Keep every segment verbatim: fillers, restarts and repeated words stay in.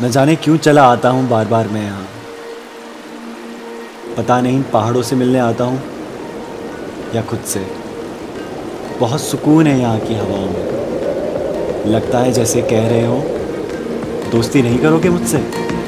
न जाने क्यों चला आता हूँ बार बार मैं यहाँ, पता नहीं पहाड़ों से मिलने आता हूँ या खुद से। बहुत सुकून है यहाँ की हवाओं में, लगता है जैसे कह रहे हो दोस्ती नहीं करोगे मुझसे।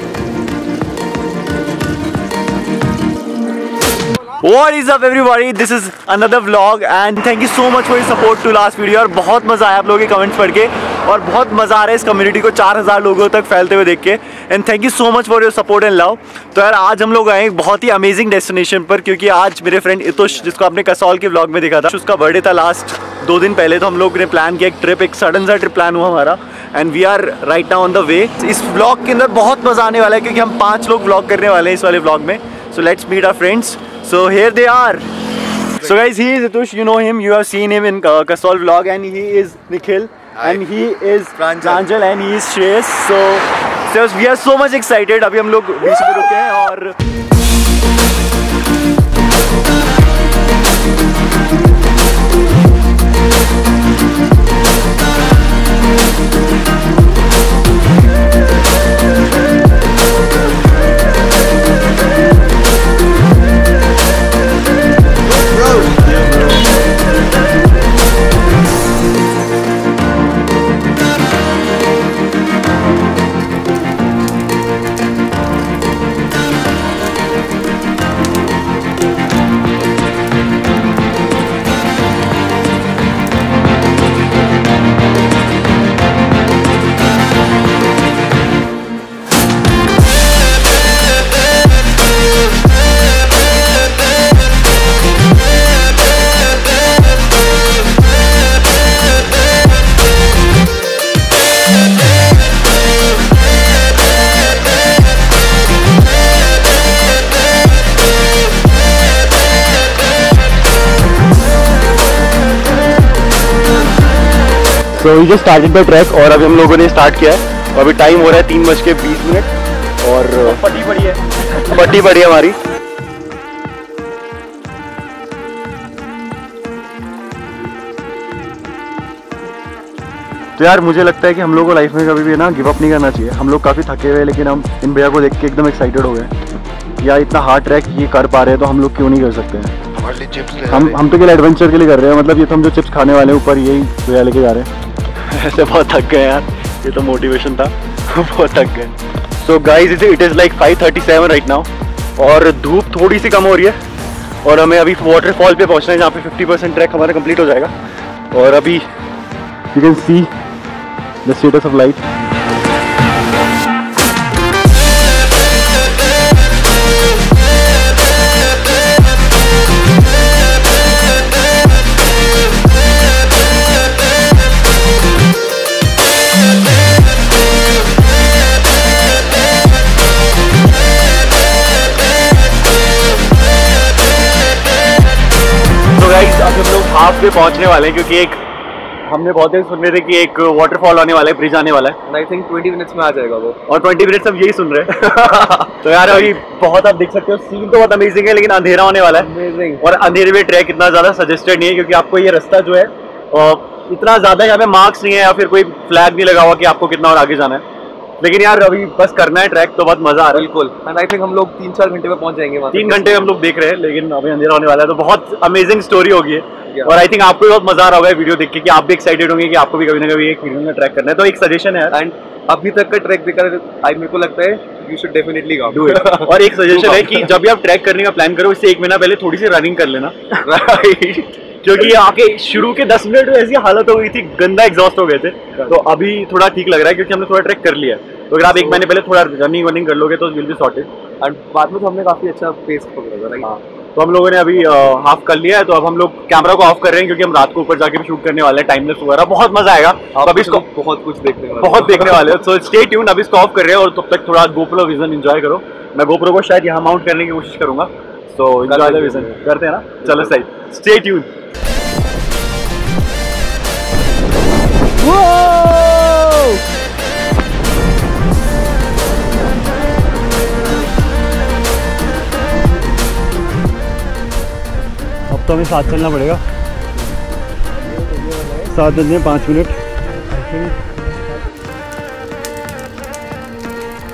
What is up everybody? This is another vlog and thank you so much for your support to last video। और बहुत मज़ा आया आप लोगों के कमेंट्स पढ़ के और बहुत मज़ा आ रहा है इस कम्युनिटी को चार हज़ार लोगों तक फैलते हुए देख के। And thank you so much for your support and love. तो यार आज हम लोग आए एक बहुत ही अमेजिंग डेस्टिनेशन पर, क्योंकि आज मेरे फ्रेंड इतुश, जिसको आपने कसौल के व्लॉग में देखा था, उसका बर्थडे था लास्ट दो दिन पहले। तो हम लोग ने प्लान किया एक ट्रिप, एक सडन सा ट्रिप प्लान हुआ हमारा and we are right now on the way. इस व्लॉग के अंदर बहुत मज़ा आने वाला है क्योंकि हम पाँच लोग व्लॉग करने वाले हैं इस वाले व्लॉग में। So let's meet our friends. So here they are. So guys, he is Itush. You know him. You have seen him in uh, Kasol vlog, and he is Nikhil. Hi. And he is Pranjal, and he is Shreyas. So, so we are so much excited. अभी हम लोग बीच में रुके हैं और So we just started the trek और अभी हम लोगों ने स्टार्ट किया है और अभी टाइम हो रहा है तीन बज के बीस मिनट और फटी पड़ी है फटी पड़ी है हमारी। तो यार मुझे लगता है कि हम लोग को लाइफ में कभी भी ना गिव अप नहीं करना चाहिए। हम लोग काफ़ी थके हुए हैं लेकिन हम इन भैया को देख के एकदम एक्साइटेड हो गए। यार इतना हार्ड ट्रैक ये कर पा रहे हैं तो हम लोग क्यों नहीं कर सकते हैं। हमारे लिए चिप्स ले हम हम तो केवल एडवेंचर के लिए कर रहे हैं। मतलब ये तो हम जो चिप्स खाने वाले हैं ऊपर यही भैया लेके जा रहे हैं। ऐसे बहुत थक गए यार, ये तो मोटिवेशन था। बहुत थक गए। So guys it is like five thirty seven right now और धूप थोड़ी सी कम हो रही है और हमें अभी वाटरफॉल पे पहुंचना है जहाँ पे फिफ्टी परसेंट ट्रैक हमारा कंप्लीट हो जाएगा। और अभी you can see the status of light. अब हम लोग हाफ पे पहुंचने वाले हैं क्योंकि एक हमने बहुत देर सुन रहे थे कि एक वाटरफॉल आने वाला है, ब्रिज आने वाला है। आई थिंक ट्वेंटी मिनट्स में आ जाएगा वो और ट्वेंटी मिनट्स हम यही सुन रहे हैं। तो यार अभी बहुत आप देख सकते हो सीन तो बहुत अमेजिंग है लेकिन अंधेरा होने वाला है। अमेजिंग। और अंधेरे में ट्रैक इतना ज़्यादा सजेस्टेड नहीं है क्योंकि आपको ये रास्ता जो है इतना ज़्यादा यहाँ पे मार्क्स नहीं है या फिर कोई फ्लैग नहीं लगा हुआ कि आपको कितना और आगे जाना है। लेकिन यार अभी बस करना है ट्रैक तो बहुत मजा आ रहा है। बिल्कुल। एंड आई थिंक हम लोग तीन चार घंटे में पहुंच जाएंगे वहाँ। तीन घंटे हम लोग देख रहे हैं लेकिन अभी अंधेरा होने वाला है तो बहुत अमेजिंग स्टोरी होगी है। और आई थिंक आपको भी बहुत मजा आ रहा होगा वीडियो देख के कि आप भी एक्साइटेड होंगे कि आपको भी कभी ना कभी एक वीडियो में ट्रैक करना है। तो एक सजेशन है एंड अभी तक का ट्रैक देखकर आई मेरे को लगता है you should definitely do it. और एक सजेशन है कि जब भी आप ट्रैक करने का प्लान करो इससे एक महीना पहले थोड़ी सी रनिंग कर लेना। क्योंकि आके शुरू के दस मिनट में ऐसी हालत हो गई थी, गंदा एग्जॉस्ट हो गए थे। तो अभी थोड़ा ठीक लग रहा है क्योंकि हमने थोड़ा ट्रैक कर लिया। तो अगर आप एक महीने पहले थोड़ा रनिंग वनिंग कर लोगे तो विल बी सॉर्टेड। एंड बाद में तो हमने काफी अच्छा पेस पकड़ा था राइट। तो हम लोगों ने अभी हाफ कर लिया है तो अब हम लोग कैमरा को ऑफ कर रहे हैं क्योंकि हम रात को ऊपर जाके भी शूट करने वाले हैं टाइम लैप्स वगैरह। बहुत मजा आएगा। अब अभी इसको बहुत कुछ देखने वाले बहुत देखने वाले हो। So stay tune. अभी इसको ऑफ कर रहे हैं और तब तक थोड़ा गोप्रो विजन एंजॉय करो। मैं गोप्रो को शायद यहाँ माउंट करने की कोशिश करूंगा। So enjoy the vision. करते हैं ना, चलो सही, स्टे ट्यून। अब तो हमें साथ चलना पड़ेगा। सात बजने पाँच मिनट।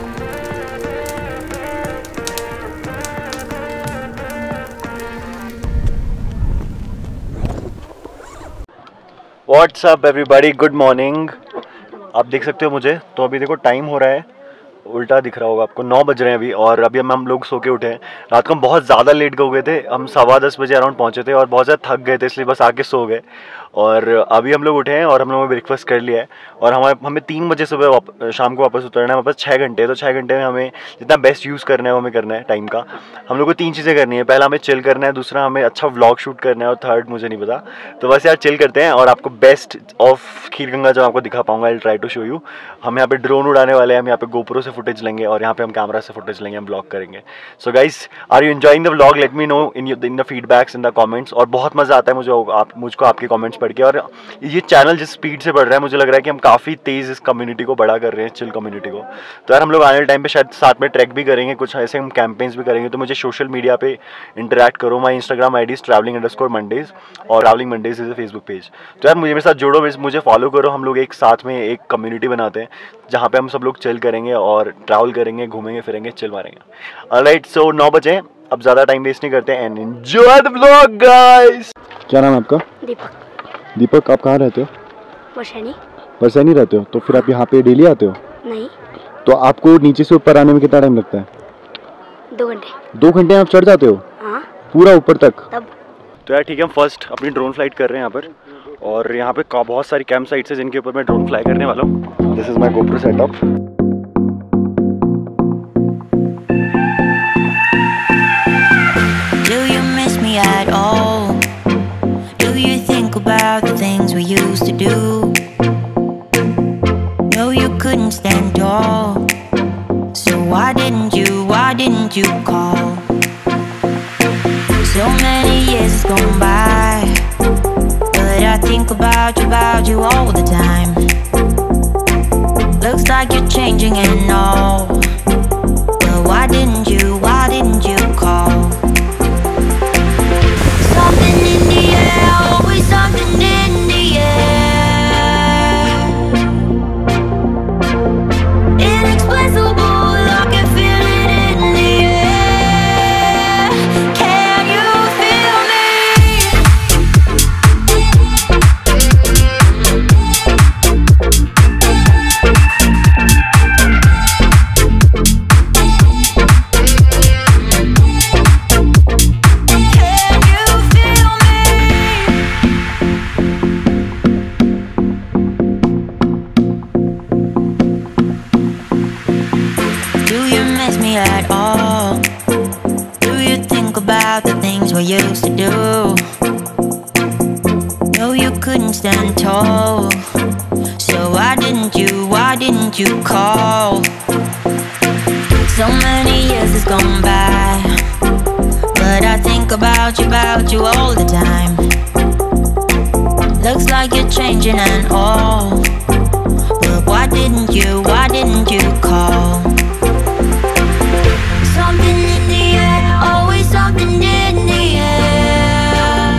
What's up everybody, good morning. आप देख सकते हो मुझे, तो अभी देखो टाइम हो रहा है, उल्टा दिख रहा होगा आपको, नौ बज रहे हैं अभी। और अभी हम हम लोग सो के उठे हैं। रात को हम बहुत ज़्यादा लेट हो गए थे, हम सवा दस बजे अराउंड पहुंचे थे और बहुत ज़्यादा थक गए थे, इसलिए बस आके सो गए। और अभी हम लोग उठे हैं और हम लोगों ने ब्रेकफास्ट कर लिया है। और हमारे हमें तीन बजे सुबह शाम को वापस उतरना है। हमारे पास छः घंटे है, तो छः घंटे में हमें जितना बेस्ट यूज़ करना है वो हमें करना है टाइम का। हम लोग को तीन चीज़ें करनी है, पहला हमें चिल करना है, दूसरा हमें अच्छा व्लॉग शूट करना है और थर्ड मुझे नहीं पता। तो बस यार चिल करते हैं और आपको बेस्ट ऑफ खीरगंगा जब आपको दिखा पाऊंगा, I try to show you. हम यहाँ पे ड्रोन उड़ाने वाले हैं, हम यहाँ पे गोप्रो से फुटेज लेंगे और यहाँ पे हम कैमरा से फुटेज लेंगे, हम ब्लॉग करेंगे। So guys, are you enjoying the vlog? Let me know in in the feedbacks in the comments. और बहुत मज़ा आता है मुझे आप मुझको आपके कमेंट्स पढ़ के। और ये चैनल जिस स्पीड से बढ़ रहा है, मुझे लग रहा है कि हम काफ़ी तेज़ इस कम्युनिटी को बड़ा कर रहे हैं, चिल कम्युनिटी को। तो यार हम लोग आने वाले टाइम पे शायद साथ में ट्रैक भी करेंगे, कुछ ऐसे हम कैंपेन्स भी करेंगे। तो मुझे सोशल मीडिया पे इंटरैक्ट करो। My Instagram I D is travelling underscore Mondays और travelling Mondays is a Facebook page. तो यार मुझे मेरे साथ जोड़ो, मुझे फॉलो करो। हम लोग एक साथ में एक कम्युनिटी बनाते हैं जहाँ पे हम सब लोग चिल करेंगे और ट्रैवल करेंगे, घूमेंगे फिरेंगे, चिल मारेंगे। ऑलराइट, सो नौ बजे, अब ज़्यादा टाइम वेस्ट नहीं करते and enjoy the vlog guys. क्या नाम है आपका? दीपक। दीपक, आप कहाँ रहते हो? बरसैनी। बरसैनी रहते हो? तो फिर आप यहाँ पे डेली आते हो? नहीं। तो आपको नीचे से ऊपर आने में कितना टाइम लगता है? दो घंटे। दो घंटे में आप चढ़ जाते हो? हाँ। पूरा ऊपर तक? तब। तो यार ठीक है, हम फर्स्ट अपनी ड्रोन फ्लाइट कर रहे हैं यहाँ पर। और यहाँ पे बहुत सारी कैंप साइट्स है जिनके ऊपर मैं ड्रोन फ्लाई करने वाला हूँ। This is my GoPro setup. At all, do you think about the things we used to do? No, you couldn't stand tall, so why didn't you, why didn't you call? So many years has gone by, but I think about you, about you all the time. Looks like you're changing and all, but why didn't you, why didn't you call? Something in the air, always something in the air. Inexplicable, I can feel it in the air. Can you feel me? At all, do you think about the things we used to do? No, you couldn't stand tall, so why didn't you, why didn't you call? So many years has gone by, but I think about you, about you all the time. Looks like you're changing and all, but why didn't you, why didn't you call? Something in the air, always something in the air.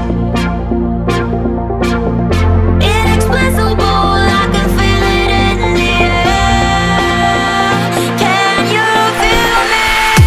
Inexplicable, I can feel it in the air. Can you feel me?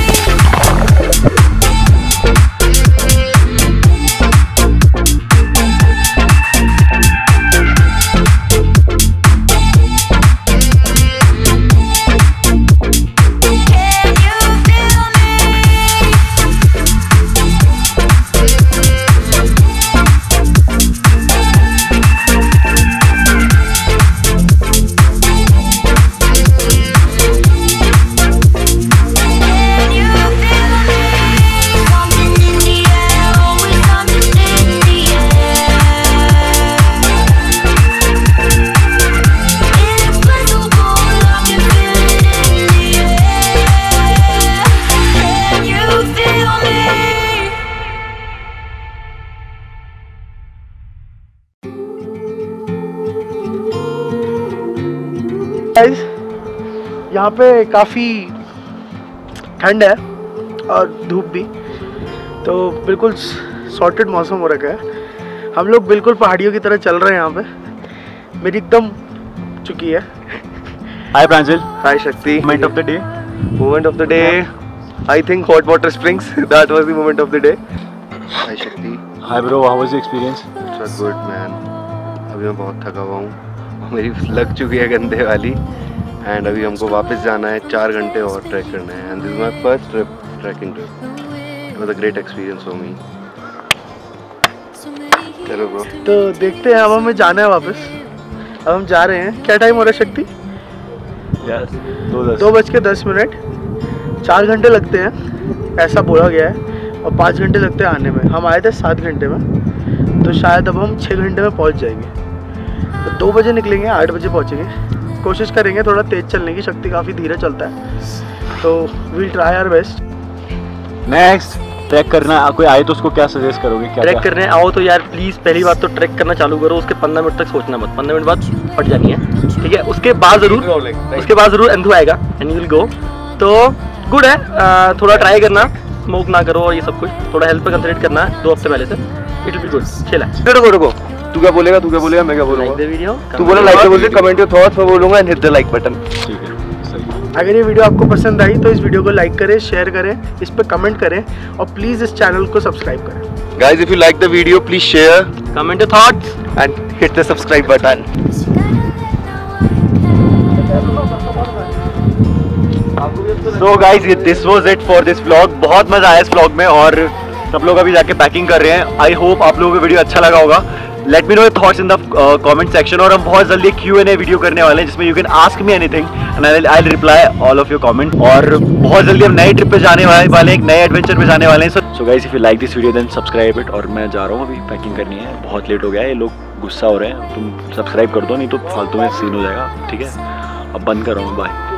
यहाँ पे काफ़ी ठंड है और धूप भी, तो बिल्कुल सॉर्टेड मौसम हो रखा है। हम लोग बिल्कुल पहाड़ियों की तरह चल रहे हैं यहाँ पे। मेरी एकदम चुकी है। Hi Pranjal. Hi Shakti. Moment of the day. Moment of the day, I think hot water springs. That was the moment of the day. Hi Shakti. Hi bro, how was the experience? It was good man. अभी मैं बहुत थका हुआ हूँ, मेरी लग चुकी है गंदे वाली। एंड अभी हमको वापस जाना है, चार घंटे और ट्रैक करना है। And this is my first trip, trekking trip. It was a great experience for me. चलो ब्रो, तो देखते हैं, अब हमें जाना है वापस। अब हम जा रहे हैं। क्या टाइम हो रहा है शक्ति? yes, दो बज के दस मिनट। चार घंटे लगते हैं ऐसा बोला गया है, और पाँच घंटे लगते हैं आने में। हम आए थे सात घंटे में, तो शायद अब हम छः घंटे में पहुंच जाएंगे। तो दो बजे निकलेंगे, आठ बजे पहुंचेंगे। कोशिश करेंगे थोड़ा तेज़ चलने की, शक्ति काफ़ी धीरे चलता है, तो we'll try our best. Next trek करना, कोई आए तो उसको क्या सजेस्ट करोगे? क्या ट्रैक करने आओ तो यार प्लीज़ पहली बात तो ट्रैक करना चालू करो, उसके पंद्रह मिनट तक सोचना मत, पंद्रह मिनट बाद फट जानी है, ठीक है। उसके बाद ज़रूर उसके बाद ज़रूर एंथू आएगा एंड यू विल गो। तो गुड है, आ, थोड़ा ट्राई करना, स्मोक ना करो और ये सब कुछ, थोड़ा हेल्थ पे कंसंट्रेट करना है दो हफ्ते पहले से। It will be good. खेला रुको रुको, तू क्या बोलेगा? तू क्या बोलेगा? मैं क्या बोलूँगा? लाइक द वीडियो, तू बोला like the video, comment your thoughts, मैं बोलूँगा and hit the like button. ठीक है, सही। अगर ये वीडियो आपको पसंद आई तो इस वीडियो को लाइक करें, शेयर करें, इस पर कमेंट करें, और प्लीज़ इस चैनल को सब्सक्राइब करें। Guys, if you like the video please share comment your thoughts and hit the subscribe button. So guys, this was it for this vlog. बहुत मजा आया इस व्लॉग में, और सब लोग अभी जाके पैकिंग कर रहे हैं। आई होप आप लोगों को वीडियो अच्छा लगा होगा। Let me know your thoughts in the comment section. और हम बहुत जल्दी क्यू एंड ए वीडियो करने वाले हैं, जिसमें you can ask me anything and I will reply all of your comment. और बहुत जल्दी हम नई ट्रिप पे जाने वाले हैं, एक नए एडवेंचर पे जाने वाले हैं। So guys, if you like this video then subscribe it. और मैं जा रहा हूँ, अभी पैकिंग करनी है, बहुत लेट हो गया है, ये लोग गुस्सा हो रहे हैं। तुम सब्सक्राइब कर दो, नहीं तो फालतू में सीन हो जाएगा, ठीक है। अब बंद कर रहा हूँ, बाय।